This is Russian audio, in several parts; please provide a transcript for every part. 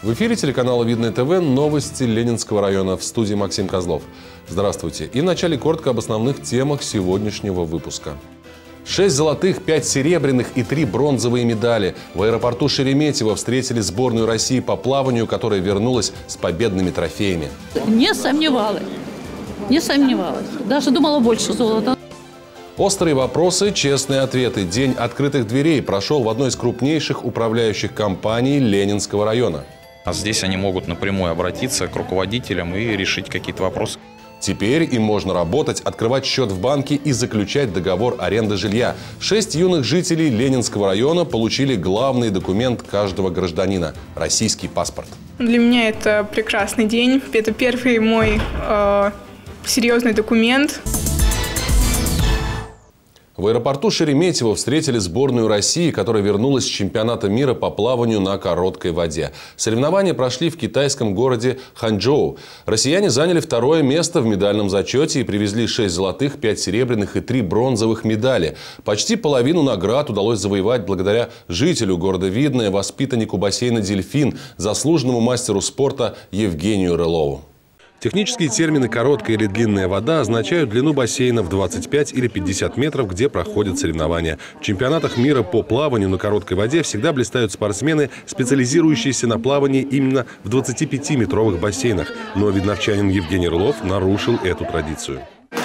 В эфире телеканала «Видное ТВ» новости Ленинского района. В студии Максим Козлов. Здравствуйте. И вначале коротко об основных темах сегодняшнего выпуска. 6 золотых, 5 серебряных и 3 бронзовые медали. В аэропорту Шереметьево встретили сборную России по плаванию, которая вернулась с победными трофеями. Не сомневалась. Не сомневалась. Даже думала больше золота. Острые вопросы, честные ответы. День открытых дверей прошел в одной из крупнейших управляющих компаний Ленинского района. А здесь они могут напрямую обратиться к руководителям и решить какие-то вопросы. Теперь им можно работать, открывать счет в банке и заключать договор аренды жилья. 6 юных жителей Ленинского района получили главный документ каждого гражданина – российский паспорт. Для меня это прекрасный день. Это первый мой серьезный документ. В аэропорту Шереметьево встретили сборную России, которая вернулась с чемпионата мира по плаванию на короткой воде. Соревнования прошли в китайском городе Ханчжоу. Россияне заняли 2-е место в медальном зачете и привезли 6 золотых, 5 серебряных и 3 бронзовых медали. Почти половину наград удалось завоевать благодаря жителю города Видное, воспитаннику бассейна «Дельфин», заслуженному мастеру спорта Евгению Рылову. Технические термины «короткая» или «длинная вода» означают длину бассейна в 25 или 50 метров, где проходят соревнования. В чемпионатах мира по плаванию на короткой воде всегда блистают спортсмены, специализирующиеся на плавании именно в 25-метровых бассейнах. Но видновчанин Евгений Рылов нарушил эту традицию.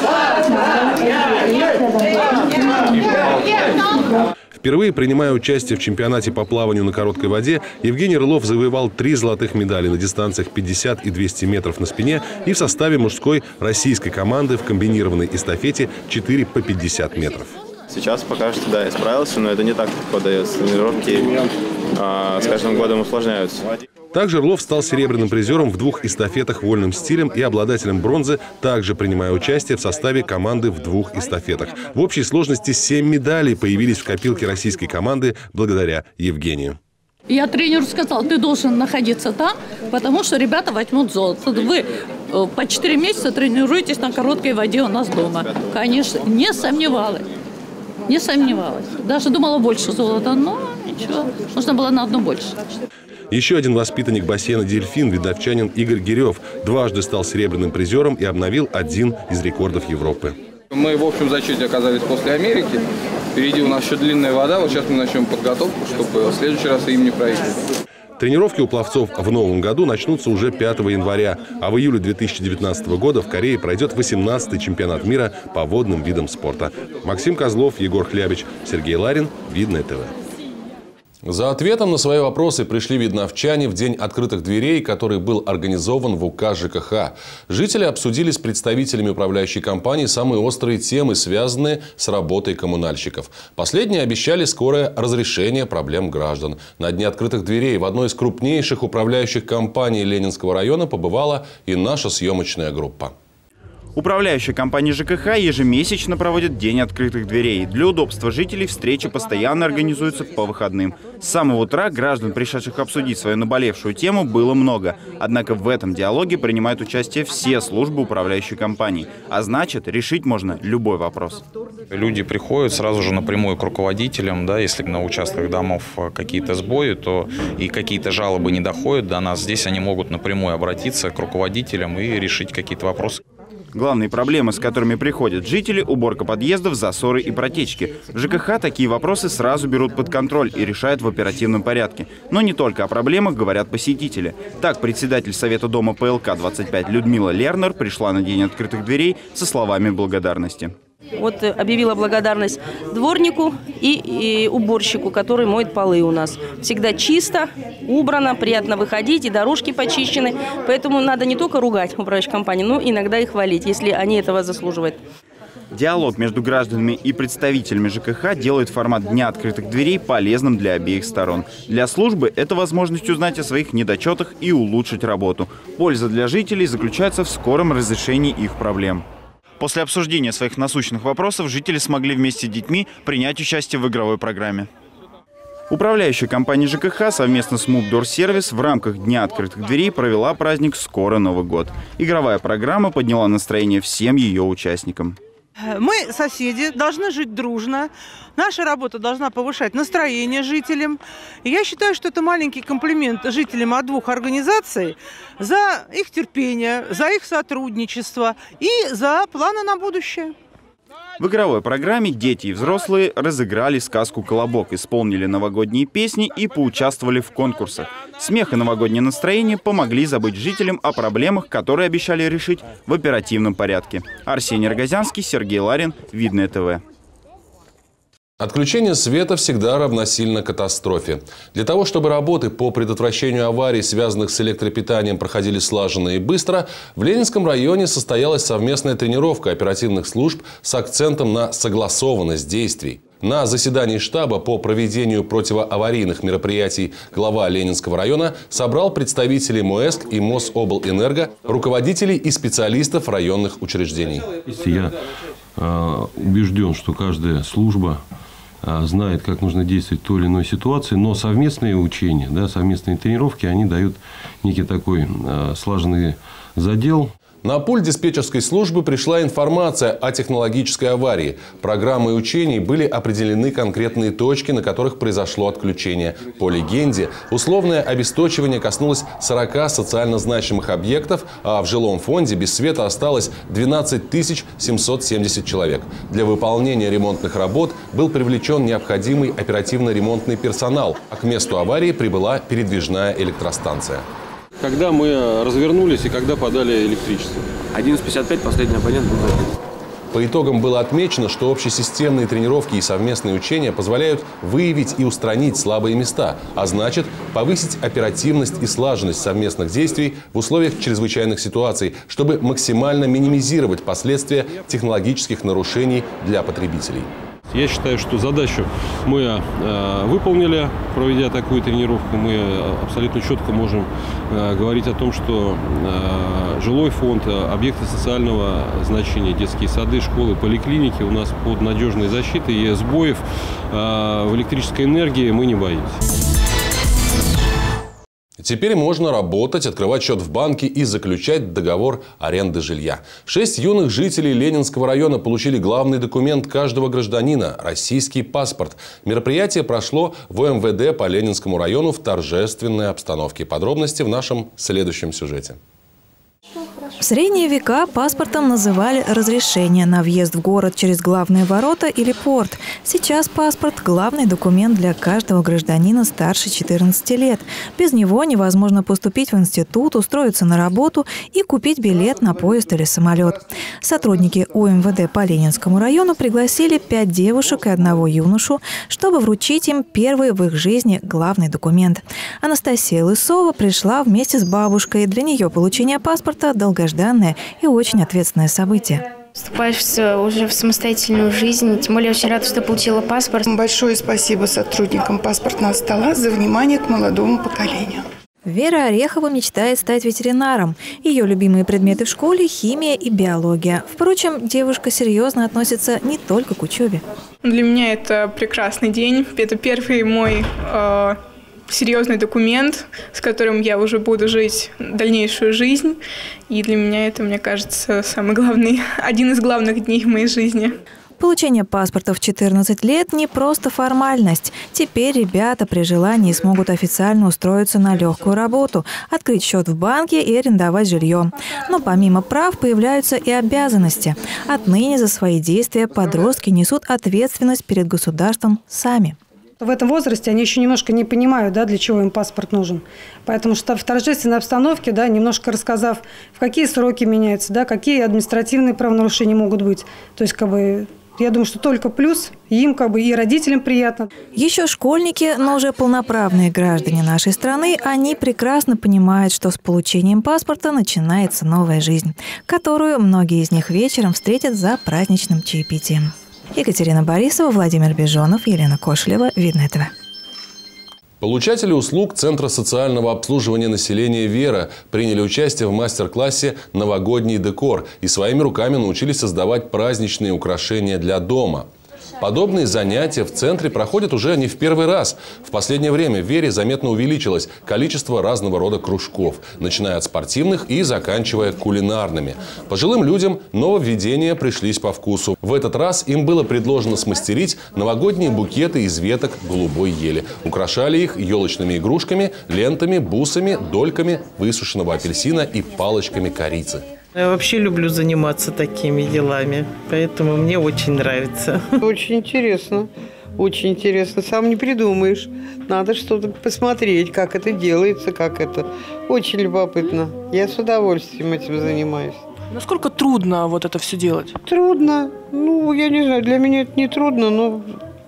Впервые принимая участие в чемпионате по плаванию на короткой воде, Евгений Рылов завоевал 3 золотых медали на дистанциях 50 и 200 метров на спине и в составе мужской российской команды в комбинированной эстафете 4 по 50 метров. Сейчас пока что, да, я справился, но это не так легко дается. Тренировки с каждым годом усложняются. Также Рылов стал серебряным призером в 2 эстафетах вольным стилем и обладателем бронзы, также принимая участие в составе команды в 2 эстафетах. В общей сложности 7 медалей появились в копилке российской команды благодаря Евгению. Я тренеру сказал, ты должен находиться там, потому что ребята возьмут золото. Вы по 4 месяца тренируетесь на короткой воде у нас дома. Конечно, не сомневалась. Не сомневалась. Даже думала больше золота, но ничего, нужно было на одно больше. Еще один воспитанник бассейна «Дельфин», видновчанин Игорь Гирев, дважды стал серебряным призером и обновил один из рекордов Европы. Мы в общем зачете оказались после Америки. Впереди у нас еще длинная вода. Вот сейчас мы начнем подготовку, чтобы в следующий раз им не проиграть. Тренировки у пловцов в новом году начнутся уже 5 января, а в июле 2019 года в Корее пройдет 18-й чемпионат мира по водным видам спорта. Максим Козлов, Егор Хлябич, Сергей Ларин, Видное ТВ. За ответом на свои вопросы пришли видновчане в день открытых дверей, который был организован в УК ЖКХ. Жители обсудили с представителями управляющей компании самые острые темы, связанные с работой коммунальщиков. Последние обещали скорое разрешение проблем граждан. На дне открытых дверей в одной из крупнейших управляющих компаний Ленинского района побывала и наша съемочная группа. Управляющая компания ЖКХ ежемесячно проводит День открытых дверей. Для удобства жителей встречи постоянно организуются по выходным. С самого утра граждан, пришедших обсудить свою наболевшую тему, было много. Однако в этом диалоге принимают участие все службы управляющей компании. А значит, решить можно любой вопрос. Люди приходят сразу же напрямую к руководителям. Да, если на участках домов какие-то сбои, то и какие-то жалобы не доходят до нас. Здесь они могут напрямую обратиться к руководителям и решить какие-то вопросы. Главные проблемы, с которыми приходят жители – уборка подъездов, засоры и протечки. В ЖКХ такие вопросы сразу берут под контроль и решают в оперативном порядке. Но не только о проблемах говорят посетители. Так, председатель Совета дома ПЛК-25 Людмила Лернер пришла на День открытых дверей со словами благодарности. Вот объявила благодарность дворнику и уборщику, который моет полы у нас. Всегда чисто, убрано, приятно выходить, и дорожки почищены. Поэтому надо не только ругать управляющую компанию, но иногда и хвалить, если они этого заслуживают. Диалог между гражданами и представителями ЖКХ делает формат Дня открытых дверей полезным для обеих сторон. Для службы это возможность узнать о своих недочетах и улучшить работу. Польза для жителей заключается в скором разрешении их проблем. После обсуждения своих насущных вопросов жители смогли вместе с детьми принять участие в игровой программе. Управляющая компания ЖКХ совместно с МУП Дорсервис в рамках Дня открытых дверей провела праздник «Скоро Новый год». Игровая программа подняла настроение всем ее участникам. Мы, соседи, должны жить дружно. Наша работа должна повышать настроение жителям. И я считаю, что это маленький комплимент жителям от двух организаций за их терпение, за их сотрудничество и за планы на будущее. В игровой программе дети и взрослые разыграли сказку «Колобок», исполнили новогодние песни и поучаствовали в конкурсах. Смех и новогоднее настроение помогли забыть жителям о проблемах, которые обещали решить в оперативном порядке. Арсений Рогозянский, Сергей Ларин, Видное ТВ. Отключение света всегда равносильно катастрофе. Для того, чтобы работы по предотвращению аварий, связанных с электропитанием, проходили слаженно и быстро, в Ленинском районе состоялась совместная тренировка оперативных служб с акцентом на согласованность действий. На заседании штаба по проведению противоаварийных мероприятий глава Ленинского района собрал представителей МОЭСК и Мособлэнерго, руководителей и специалистов районных учреждений. Я убежден, что каждая служба знает, как нужно действовать в той или иной ситуации, но совместные учения, совместные тренировки, они дают некий такой слаженный задел. На пульт диспетчерской службы пришла информация о технологической аварии. Программой учений были определены конкретные точки, на которых произошло отключение. По легенде, условное обесточивание коснулось 40 социально значимых объектов, а в жилом фонде без света осталось 12 770 человек. Для выполнения ремонтных работ был привлечен необходимый оперативно-ремонтный персонал, а к месту аварии прибыла передвижная электростанция. Когда мы развернулись и когда подали электричество? 11:55 последний абонент был закрыт. По итогам было отмечено, что общесистемные тренировки и совместные учения позволяют выявить и устранить слабые места, а значит повысить оперативность и слаженность совместных действий в условиях чрезвычайных ситуаций, чтобы максимально минимизировать последствия технологических нарушений для потребителей. Я считаю, что задачу мы выполнили, проведя такую тренировку. Мы абсолютно четко можем говорить о том, что жилой фонд, объекты социального значения, детские сады, школы, поликлиники у нас под надежной защитой, и сбоев в электрической энергии мы не боимся. Теперь можно работать, открывать счет в банке и заключать договор аренды жилья. 6 юных жителей Ленинского района получили главный документ каждого гражданина – российский паспорт. Мероприятие прошло в МВД по Ленинскому району в торжественной обстановке. Подробности в нашем следующем сюжете. В средние века паспортом называли разрешение на въезд в город через главные ворота или порт. Сейчас паспорт – главный документ для каждого гражданина старше 14 лет. Без него невозможно поступить в институт, устроиться на работу и купить билет на поезд или самолет. Сотрудники УМВД по Ленинскому району пригласили 5 девушек и 1 юношу, чтобы вручить им первый в их жизни главный документ. Анастасия Лысова пришла вместе с бабушкой. Для нее получение паспорта – долгожданное и очень ответственное событие. Вступаешь уже в самостоятельную жизнь, тем более очень рада, что получила паспорт. Большое спасибо сотрудникам паспортного стола за внимание к молодому поколению. Вера Орехова мечтает стать ветеринаром. Ее любимые предметы в школе – химия и биология. Впрочем, девушка серьезно относится не только к учебе. Для меня это прекрасный день. Это первый мой серьезный документ, с которым я уже буду жить дальнейшую жизнь. И для меня это, мне кажется, самый главный, один из главных дней в моей жизни. Получение паспорта в 14 лет не просто формальность. Теперь ребята при желании смогут официально устроиться на легкую работу, открыть счет в банке и арендовать жилье. Но помимо прав появляются и обязанности. Отныне за свои действия подростки несут ответственность перед государством сами. В этом возрасте они еще немножко не понимают, для чего им паспорт нужен. Поэтому что в торжественной обстановке, немножко рассказав, в какие сроки меняются, какие административные правонарушения могут быть. То есть, я думаю, что только плюс, им и родителям приятно. Еще школьники, но уже полноправные граждане нашей страны, они прекрасно понимают, что с получением паспорта начинается новая жизнь, которую многие из них вечером встретят за праздничным чаепитием. Екатерина Борисова, Владимир Бежонов, Елена Кошелева, Видное ТВ. Получатели услуг Центра социального обслуживания населения «Вера» приняли участие в мастер-классе «Новогодний декор» и своими руками научились создавать праздничные украшения для дома. Подобные занятия в центре проходят уже не в первый раз. В последнее время в Вере заметно увеличилось количество разного рода кружков, начиная от спортивных и заканчивая кулинарными. Пожилым людям нововведения пришлись по вкусу. В этот раз им было предложено смастерить новогодние букеты из веток голубой ели. Украшали их елочными игрушками, лентами, бусами, дольками высушенного апельсина и палочками корицы. Я вообще люблю заниматься такими делами, поэтому мне очень нравится. Очень интересно, очень интересно. Сам не придумаешь. Надо что-то посмотреть, как это делается, как это. Очень любопытно. Я с удовольствием этим занимаюсь. Насколько трудно вот это все делать? Трудно. Ну, я не знаю, для меня это не трудно, но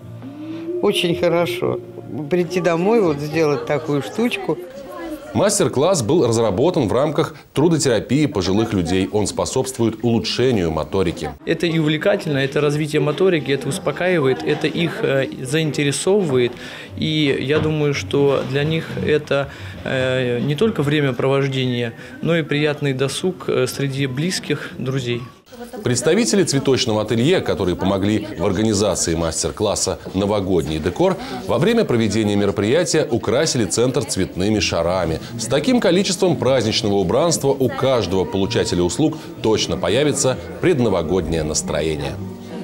очень хорошо. Прийти домой, вот сделать такую штучку. Мастер-класс был разработан в рамках трудотерапии пожилых людей. Он способствует улучшению моторики. Это и увлекательно, это развитие моторики, это успокаивает, это их заинтересовывает. И я думаю, что для них это не только времяпровождение, но и приятный досуг среди близких, друзей. Представители цветочного ателье, которые помогли в организации мастер-класса «Новогодний декор», во время проведения мероприятия украсили центр цветными шарами. С таким количеством праздничного убранства у каждого получателя услуг точно появится предновогоднее настроение.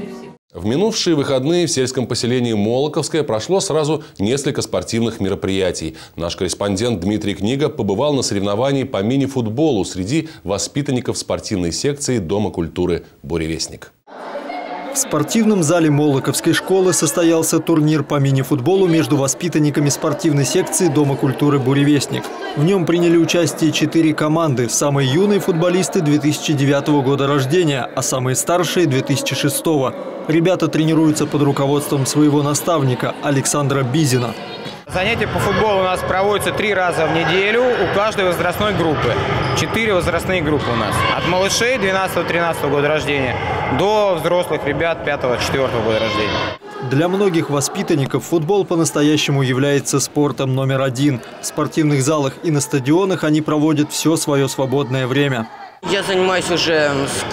В минувшие выходные в сельском поселении Молоковское прошло сразу несколько спортивных мероприятий. Наш корреспондент Дмитрий Книга побывал на соревновании по мини-футболу среди воспитанников спортивной секции Дома культуры «Буревестник». В спортивном зале Молоковской школы состоялся турнир по мини-футболу между воспитанниками спортивной секции Дома культуры «Буревестник». В нем приняли участие 4 команды. Самые юные футболисты 2009 года рождения, а самые старшие – 2006. Ребята тренируются под руководством своего наставника Александра Бизина. Занятия по футболу у нас проводятся 3 раза в неделю у каждой возрастной группы. 4 возрастные группы у нас. От малышей 12-13 года рождения до взрослых ребят 5-4 года рождения. Для многих воспитанников футбол по-настоящему является спортом номер 1. В спортивных залах и на стадионах они проводят все свое свободное время. Я занимаюсь уже,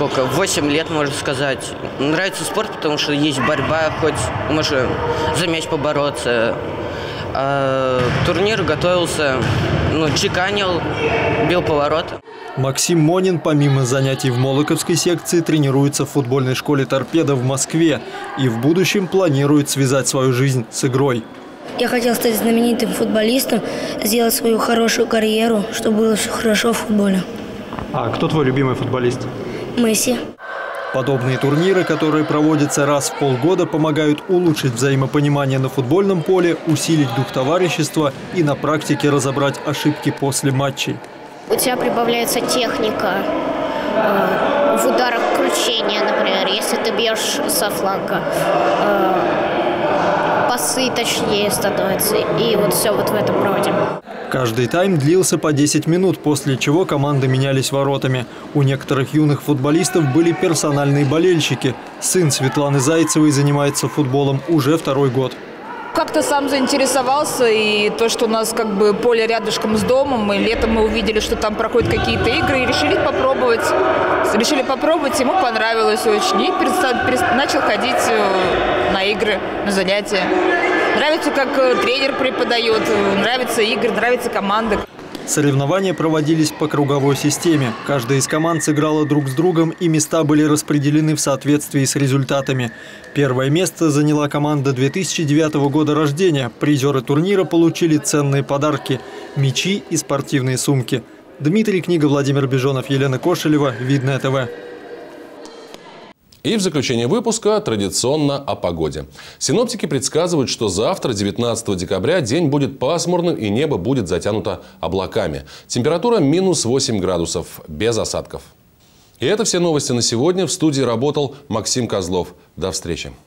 8 лет, можно сказать. Нравится спорт, потому что есть борьба, хоть можно за мяч побороться. А к турниру готовился, чеканил, бил повороты. Максим Монин, помимо занятий в Молоковской секции, тренируется в футбольной школе «Торпедо» в Москве и в будущем планирует связать свою жизнь с игрой. Я хотел стать знаменитым футболистом, сделать свою хорошую карьеру, чтобы было все хорошо в футболе. А кто твой любимый футболист? Месси. Подобные турниры, которые проводятся раз в полгода, помогают улучшить взаимопонимание на футбольном поле, усилить дух товарищества и на практике разобрать ошибки после матчей. У тебя прибавляется техника в ударах кручения, например, если ты бьешь со фланга. Пасы точнее становятся, и вот все вот в этом роде. Каждый тайм длился по 10 минут, после чего команды менялись воротами. У некоторых юных футболистов были персональные болельщики. Сын Светланы Зайцевой занимается футболом уже 2-й год. Как-то сам заинтересовался, и то, что у нас поле рядышком с домом, и летом мы увидели, что там проходят какие-то игры, и решили попробовать. Ему понравилось очень, и начал ходить на игры, на занятия. Нравится, как тренер преподает, нравятся игры, нравятся команды. Соревнования проводились по круговой системе. Каждая из команд сыграла друг с другом, и места были распределены в соответствии с результатами. Первое место заняла команда 2009 года рождения. Призеры турнира получили ценные подарки – мячи и спортивные сумки. Дмитрий Книга, Владимир Бежонов, Елена Кошелева, Видное ТВ. И в заключение выпуска традиционно о погоде. Синоптики предсказывают, что завтра, 19 декабря, день будет пасмурным и небо будет затянуто облаками. Температура минус 8 градусов, без осадков. И это все новости на сегодня. В студии работал Максим Козлов. До встречи.